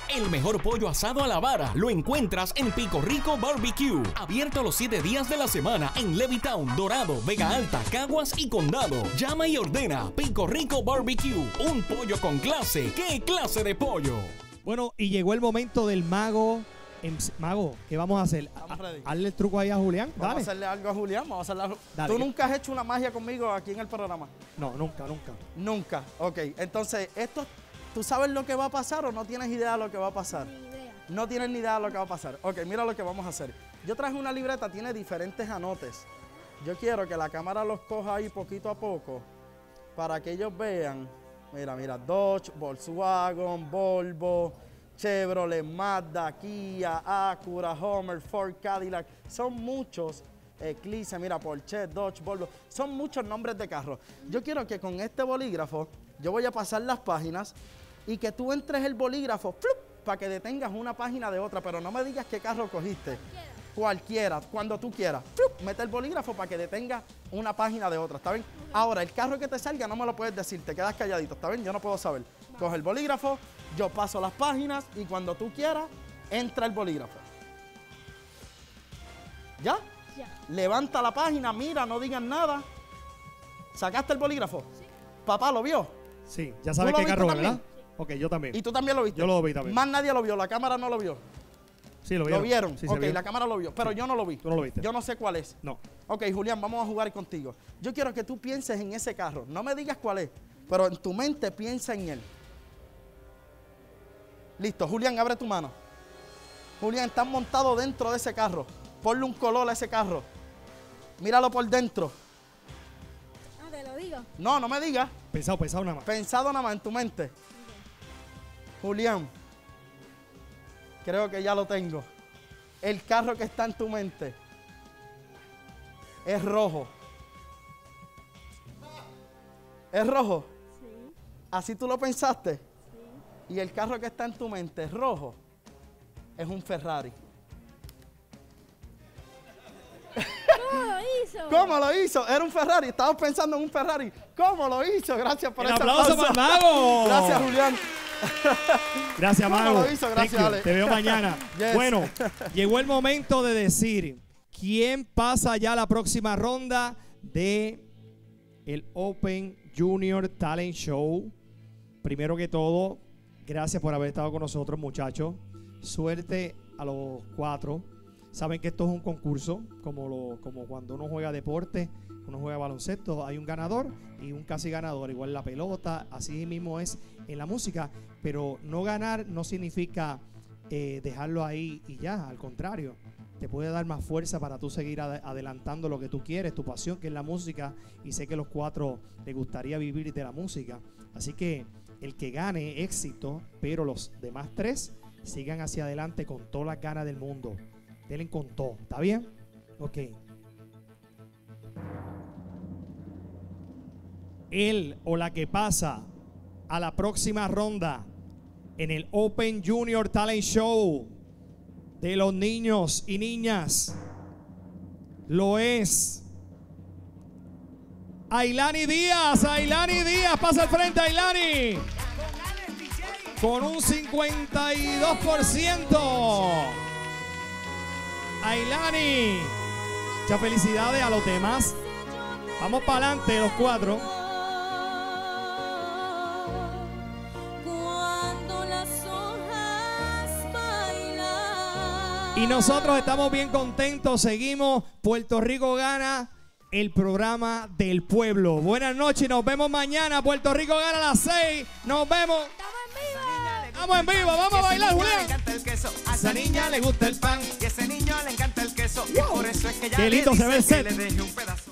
El mejor pollo asado a la vara lo encuentras en Pico Rico Barbecue. Abierto los 7 días de la semana en Levittown, Dorado, Vega Alta, Caguas y Condado. Llama y ordena Pico Rico Barbecue. Un pollo con clase. ¿Qué clase de pollo? Bueno, y llegó el momento del mago. Mago, ¿qué vamos a hacer? Hazle el truco ahí a Julián. Dale. Vamos a hacerle algo a Julián. Vamos a hacerle algo. Dale. ¿Tú nunca has hecho una magia conmigo aquí en el programa? No, nunca. Nunca. Ok, entonces, ¿tú sabes lo que va a pasar o no tienes idea de lo que va a pasar? Ni idea. No tienes ni idea de lo que va a pasar. Ok, mira lo que vamos a hacer. Yo traje una libreta, tiene diferentes anotes. Yo quiero que la cámara los coja ahí poquito a poco para que ellos vean. Mira, Dodge, Volkswagen, Volvo, Chevrolet, Mazda, Kia, Acura, Hummer, Ford, Cadillac. Son muchos. Eclipse, mira, Porsche, Dodge, Volvo. Son muchos nombres de carros. Yo quiero que con este bolígrafo, yo voy a pasar las páginas y que tú entres el bolígrafo para que detengas una página de otra, pero no me digas qué carro cogiste. Cualquiera, cuando tú quieras. Mete el bolígrafo para que detenga una página de otra, ¿está bien? Ahora, el carro que te salga no me lo puedes decir, te quedas calladito, ¿está bien? Yo no puedo saber. Coge el bolígrafo, yo paso las páginas y cuando tú quieras, entra el bolígrafo. ¿Ya? Ya. Levanta la página, mira, no digan nada. ¿Sacaste el bolígrafo? Sí. ¿Papá lo vio? Sí, ya sabes qué carro, ¿verdad? Sí. Ok, yo también. ¿Y tú también lo viste? Yo lo vi también. Más nadie lo vio, la cámara no lo vio. Sí, lo vieron. ¿Lo vieron? Sí, ok, vio. La cámara lo vio, pero sí. Yo no lo vi. ¿Tú no lo viste? Yo no sé cuál es. No. Ok, Julián, vamos a jugar contigo. Yo quiero que tú pienses en ese carro. No me digas cuál es, pero en tu mente piensa en él. Listo, Julián, abre tu mano. Julián, estás montado dentro de ese carro. Ponle un color a ese carro. Míralo por dentro. Ah, te lo digo. No, no me digas. Pensado nada más. Pensado nada más en tu mente. Okay. Julián, creo que ya lo tengo. El carro que está en tu mente es rojo. ¿Es rojo? Sí. ¿Así tú lo pensaste? Sí. Y el carro que está en tu mente es rojo. Es un Ferrari. ¿Cómo lo hizo? ¿Cómo lo hizo? Era un Ferrari. Estabas pensando en un Ferrari. ¿Cómo lo hizo? Gracias por ¡El ese aplauso para el mago! Gracias, Julián. Gracias, ¿Cómo mago. lo hizo? Gracias, Ale. Te veo mañana. Yes. Bueno, llegó el momento de decir quién pasa ya a la próxima ronda de el Open Junior Talent Show. Primero que todo, gracias por haber estado con nosotros, muchachos. Suerte a los 4. Saben que esto es un concurso, como cuando uno juega deporte, uno juega baloncesto, hay un ganador y un casi ganador, igual la pelota, así mismo es en la música, pero no ganar no significa dejarlo ahí y ya, al contrario, te puede dar más fuerza para tú seguir adelantando lo que tú quieres, tu pasión que es la música, y sé que los 4 les gustaría vivir de la música, así que el que gane éxito, pero los demás 3 sigan hacia adelante con todas las ganas del mundo. Denle con todo, ¿está bien? Ok. Él o la que pasa a la próxima ronda en el Open Junior Talent Show de los niños y niñas lo es Ailani Díaz. Ailani Díaz, pasa al frente, Ailani. Con un 52%. Ailani, muchas felicidades a los demás. Vamos para adelante los 4. Cuando las hojas bailan. Y nosotros estamos bien contentos. Seguimos. Puerto Rico gana, el programa del pueblo. Buenas noches, nos vemos mañana. Puerto Rico gana a las 6. Nos vemos. Estamos en vivo, vamos a bailar, Julián. A esa niña le gusta el pan y a ese niño le encanta el queso. Y por eso es que ya Qué lindo se ve el set. le deje un pedazo.